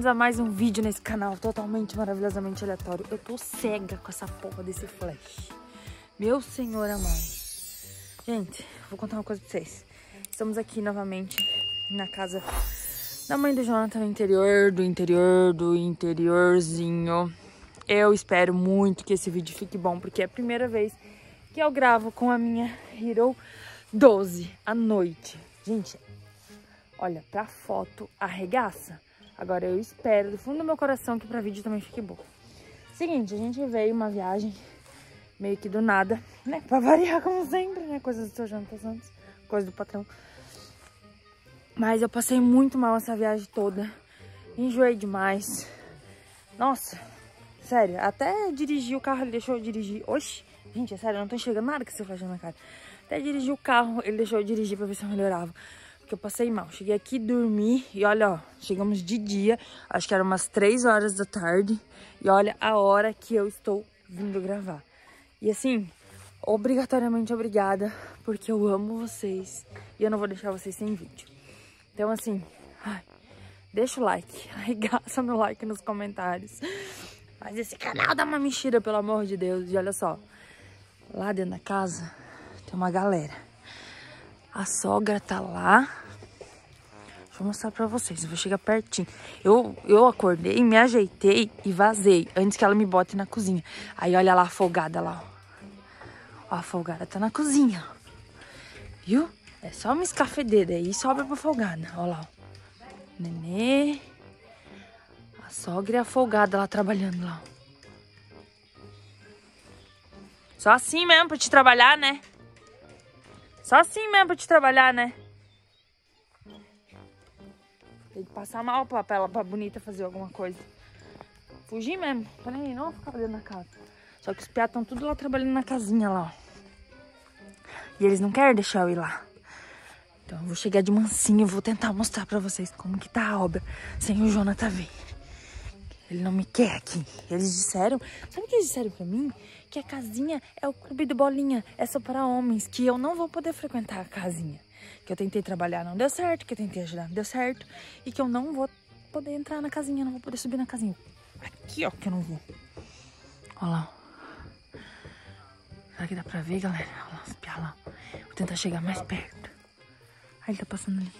bem-vindos a mais um vídeo nesse canal totalmente maravilhosamente aleatório. Eu tô cega com essa porra desse flash. Meu senhor amado. Gente, vou contar uma coisa pra vocês. Estamos aqui novamente na casa da mãe do Jonathan, no interiorzinho. Eu espero muito que esse vídeo fique bom, porque é a primeira vez que eu gravo com a minha Hero 12 à noite. Gente, olha, pra foto arregaça. Agora eu espero do fundo do meu coração que pra vídeo também fique bom. Seguinte, a gente veio uma viagem meio que do nada, né? Pra variar como sempre, né? Coisas do seu Jonathan Santos, coisa do patrão. Mas eu passei muito mal essa viagem toda. Enjoei demais. Nossa, sério, até dirigir o carro, ele deixou eu dirigir. Oxi, gente, é sério, eu não tô enxergando nada que você faz na cara. Até dirigir o carro, ele deixou eu dirigir pra ver se eu melhorava. Porque eu passei mal. Cheguei aqui, dormi e olha, ó, chegamos de dia. Acho que era umas 3 horas da tarde. E olha a hora que eu estou vindo gravar. E assim, obrigatoriamente obrigada, porque eu amo vocês. E eu não vou deixar vocês sem vídeo. Então assim, ai, deixa o like. Arregaça no like nos comentários. Faz esse canal dar uma mexida, pelo amor de Deus. E olha só, lá dentro da casa tem uma galera. A sogra tá lá. Deixa eu mostrar pra vocês. Eu vou chegar pertinho. Eu acordei, me ajeitei e vazei antes que ela me bote na cozinha. Aí olha lá a folgada lá, ó. Ó, a folgada tá na cozinha, ó. Viu? É só uma escafedeira aí, sobra pra folgada. Ó lá, ó. Nenê. A sogra e a folgada lá trabalhando lá, ó. Só assim mesmo pra te trabalhar, né? Só assim mesmo pra te trabalhar, né? Tem que passar mal pra bonita fazer alguma coisa. Fugir mesmo. Peraí, não vou ficar dentro da casa. Só que os piá estão tudo lá trabalhando na casinha lá, ó. E eles não querem deixar eu ir lá. Então eu vou chegar de mansinho e vou tentar mostrar pra vocês como que tá a obra sem o Jonathan ver. Ele não me quer aqui. Eles disseram... Sabe o que eles disseram pra mim? Que a casinha é o clube do bolinha. É só para homens. Que eu não vou poder frequentar a casinha. Que eu tentei trabalhar, não deu certo. Que eu tentei ajudar, não deu certo. E que eu não vou poder entrar na casinha. Não vou poder subir na casinha. Aqui, ó, que eu não vou. Olha lá. Será que dá pra ver, galera? Olha lá, os piá lá. Vou tentar chegar mais perto. Aí ele tá passando ali.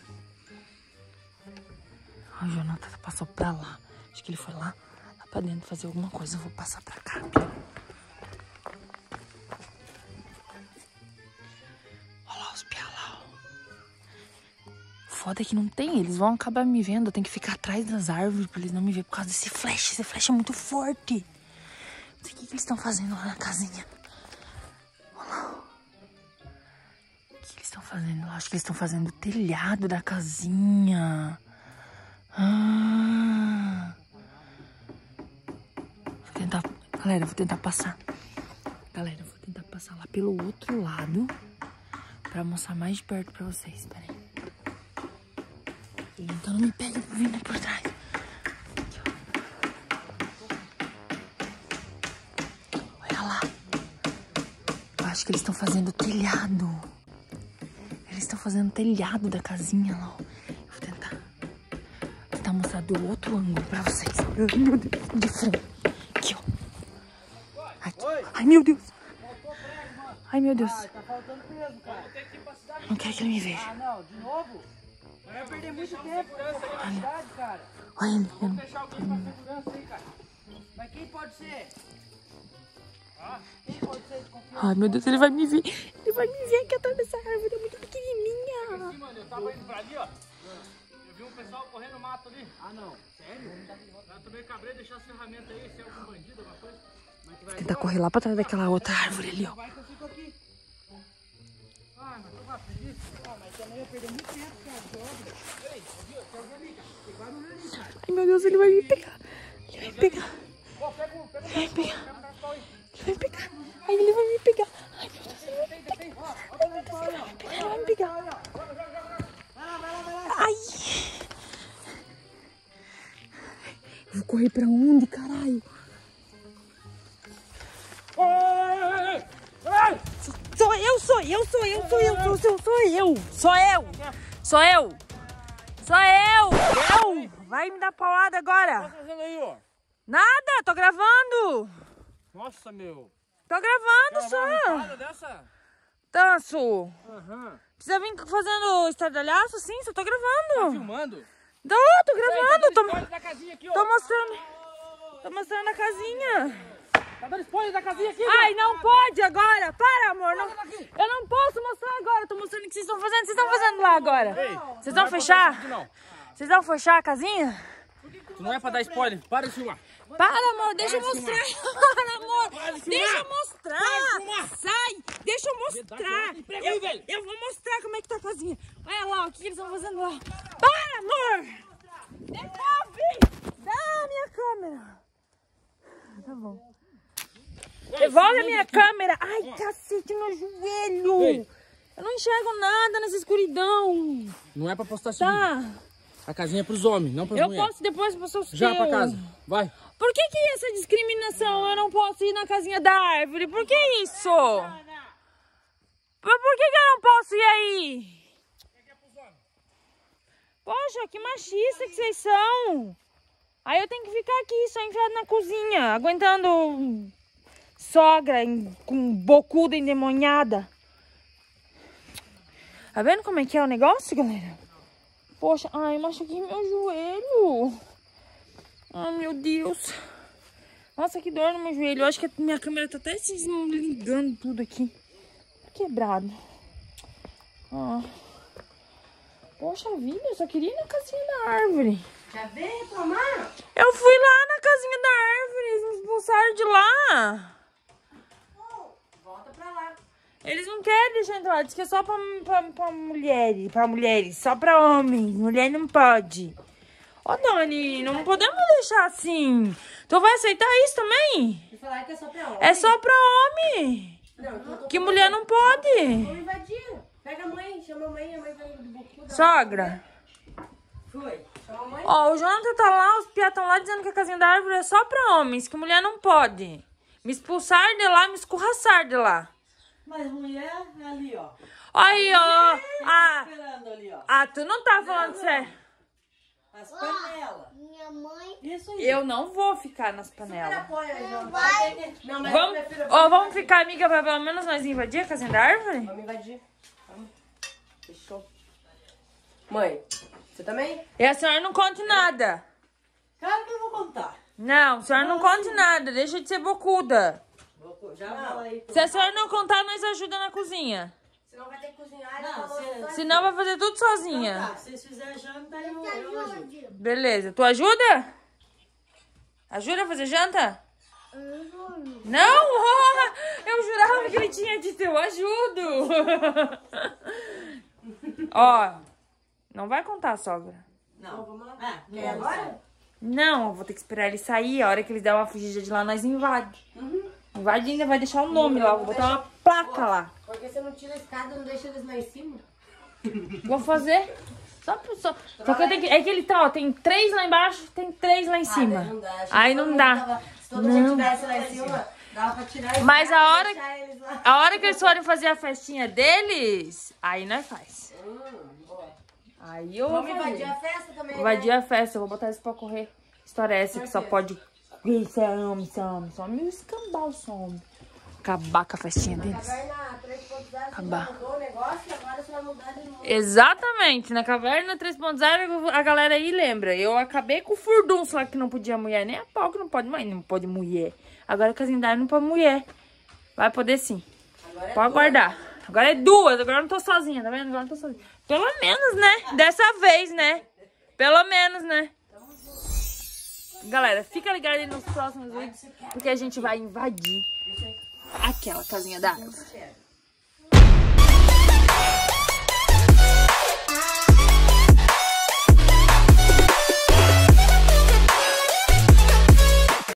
Ó, o Jonathan passou pra lá. Acho que ele foi lá pra dentro fazer alguma coisa. Eu vou passar pra cá. Olha lá os piá lá, ó. Foda é que não tem. Eles vão acabar me vendo. Eu tenho que ficar atrás das árvores pra eles não me verem por causa desse flash. Esse flash é muito forte. Não sei o que eles estão fazendo lá na casinha. Olha lá. O que eles estão fazendo lá? Acho que eles estão fazendo o telhado da casinha. Galera, vou tentar passar. Galera, vou tentar passar lá pelo outro lado pra mostrar mais de perto pra vocês. Pera aí. Então não me pegue vindo por trás. Aqui, ó. Olha lá. Eu acho que eles estão fazendo o telhado. Eles estão fazendo o telhado da casinha lá, ó. Eu vou tentar mostrar do outro ângulo pra vocês. Ai, meu Deus, de frente. Aqui, ó. Aqui. Ai, meu Deus. Ai, meu Deus. Tá faltando peso, cara. Não quero que ele me veja. Ah, não, de novo? Vai perder muito tempo pra cidade, cara. Olha ele. Vamos fechar alguém pra segurança aí, cara. Mas quem pode ser? Quem pode ser de confiança? Ai, meu Deus, ele vai me ver. Ele vai me ver aqui atrás dessa árvore. É muito pequenininha. Sim, mano, eu tava indo pra ali, ó. Eu vi um pessoal correndo no mato ali. Ah, não. Sério? Eu tomei cabreiro, deixar as ferramentas aí, se é algum bandido, alguma coisa. Vou tentar correr lá pra trás daquela outra árvore ali, ó. Vai que eu fico aqui. Ah, mas eu gosto disso. Ah, mas também ia perder muito tempo, cara, de obra. Peraí, tem alguém ali, cara. Tem barulho ali, cara. Ai, meu Deus, ele vai me pegar. Ele vai me pegar. Ó, pega o Ele vai me pegar. Ele vai me pegar. Ai, ele vai me pegar. Ai, meu Deus, ele vai me pegar. Ele vai me pegar. Ai. Eu vou correr pra onde, caralho? Sou eu. Sou eu! Vai me dar paulada agora. O que tá fazendo aí, ó? Nada, tô gravando. Nossa, meu. Tô gravando só. Dessa? Tanso. Aham. Precisa vir fazendo estardalhaço? Sim, só tô gravando. Tá filmando? Tô gravando. Spoiler da casinha aqui, ó. Tô mostrando. Tô mostrando a casinha. Tá dando spoiler da casinha aqui, Ai, não pode agora. Para, amor. Não, eu não posso mostrar agora. Tô mostrando o que vocês estão fazendo. Vocês estão fazendo lá agora. Vocês vão fechar? Vocês vão fechar a casinha? Tu não é pra dar spoiler. Para de filmar. Para, amor. Deixa eu mostrar. Para, amor. Deixa eu mostrar. Sai. Deixa eu mostrar. Eu vou mostrar como é que tá a casinha. Olha lá o que eles estão fazendo lá. Para, amor. Devolve. Dá a minha câmera. Tá bom. Devolve a minha câmera. Ai, cacete, meu joelho. Ei. Eu não enxergo nada nessa escuridão. Não é pra postar esse vídeo. Tá. A casinha é pros homens, não pras Eu mulheres. posso depois postar o seu. Já pra casa. Vai. Por que essa discriminação? Eu não posso ir na casinha da árvore. Por que isso? Por que eu não posso ir aí? Poxa, que machista que vocês são. Aí eu tenho que ficar aqui, só enfiado na cozinha, aguentando sogra com bocuda endemoniada. Tá vendo como é que é o negócio, galera? Poxa, ai, machuquei meu joelho. Ai, meu Deus. Nossa, que dor no meu joelho. Eu acho que a minha câmera tá até se desligando tudo aqui. Tá quebrado. Ah. Poxa vida, eu só queria ir na casinha da árvore. Já veio reclamar? Eu fui lá na casinha da árvore, eles me expulsaram de lá. Volta pra lá. Eles não querem deixar entrar, diz que é só pra mulheres, só pra homens. Mulher não pode. Ó, Dani, não podemos deixar assim. Tu vai aceitar isso também? Você falar que é só pra homem. É só pra homem. Não, então eu tô Que mulher não pode. Vamos invadir. Pega a mãe, chama a mãe vai do bocuda. Sogra. Foi. Chama a mãe. Ó, o Jonathan tá lá, os piá estão lá dizendo que a casinha da árvore é só pra homens, que mulher não pode. Me expulsar de lá, me escorraçar de lá. Mas mulher é ali, ó. Aí, ó. Esperando ali, ó. Tu não tá falando sério. As panelas. Minha mãe. Isso aí. Eu não vou ficar nas Super panelas. apoia, João. Não, mas Vamos, eu prefiro... vamos ficar amiga pra pelo menos nós invadir a casinha da árvore? Vamos invadir. Vamos. Fechou. Mãe, você também? E a senhora não conte nada. Claro que eu vou contar. Não, a senhora não conte nada. Deixa de ser bocuda. Já fala aí. Se a senhora não contar, nós ajuda na cozinha. Senão vai ter que cozinhar. Não, Senão vai fazer tudo sozinha. Tá, se vocês fizerem janta, eu ajudo. Beleza. Tu ajuda? Ajuda a fazer janta? Não? Eu jurava que ele tinha dito eu ajudo. Ó, não vai contar, sogra. Não, vamos lá. Quer agora? Não, eu vou ter que esperar ele sair. A hora que eles der uma fugida de lá, nós invade. Invade e ainda vai deixar o nome lá. Vou botar uma placa lá. Porque você não tira a escada, não deixa eles lá em cima? Vou fazer. Só que eu tenho que... É que ele tá, ó. Tem 3 lá embaixo, tem 3 lá em cima. Não dá. Aí não dá. Se todo mundo tivesse lá em cima, dava pra tirar Mas a hora, deixar eles lá. a hora que eles forem fazer a festinha deles, aí nós faz. Boa. Aí eu vou Vamos fazer. invadir a festa também, Invadir a festa, eu vou botar isso pra correr. História é essa que só pode... Isso é homem, mil escambau, some. Acabar com a festinha deles. Caverna 3.0, você Acabar. já mudou o negócio e agora você vai mudar de novo. Exatamente, na Caverna 3.0 a galera aí lembra. Eu acabei com o furdunço lá que não podia mulher, nem a pau que não pode, mãe, não pode mulher. Agora a casinha da árvore não pode mulher. Vai poder sim. Pode aguardar. Agora é 2, agora eu não tô sozinha, tá vendo? Agora eu não tô sozinha. Pelo menos, né? Dessa vez, né? Pelo menos, né? Galera, fica ligado aí nos próximos vídeos, porque a gente vai invadir aquela casinha da árvore.